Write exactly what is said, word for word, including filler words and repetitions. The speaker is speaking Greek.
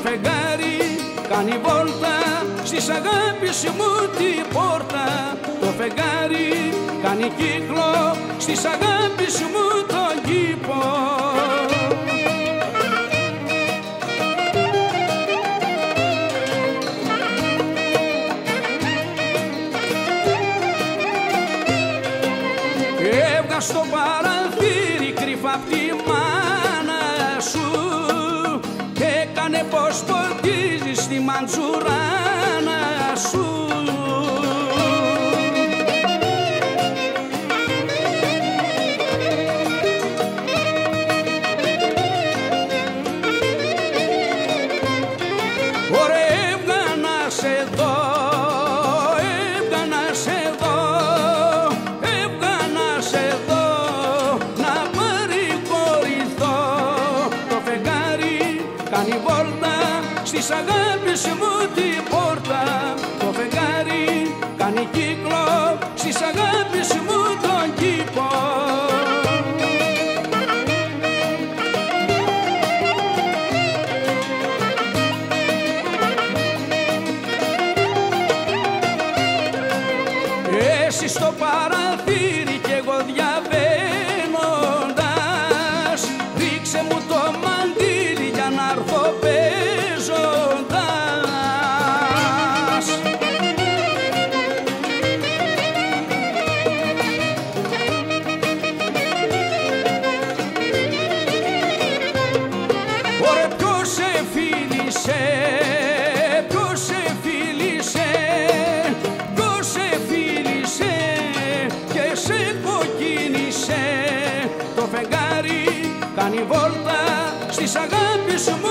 φεγγάρι κάνει βόλτα στις αγάπης μου την πόρτα. Το φεγγάρι κάνει κύκλο στις αγάπης μου τον κήπο. Έβγα στο παραθύρι κρυφά απ' τη μάνα σου και έκανε πως ποτίζεις τη μαντζουράνα σου. Ωραία, έβγα να σε δω, έβγα να σε δω, έβγα να σε δω, να παρηγορηθώ. Το φεγγάρι κάνει βόλτα στις αγάπης μου την πόρτα. Το φεγγάρι κάνει κύκλο στις αγάπης μου τον κήπο. Εσύ στο παραθύρι κι εγώ διαβαίνοντας, ρίξε μου το μαντίλι για να έρθω παίζοντας. Ωραία, ποιος σε φίλησε, ποιος σε φίλησε, ποιος σε φίλησε και σε κοκκίνησε. Το φεγγάρι κάνει βόλτα στις αγάπης μου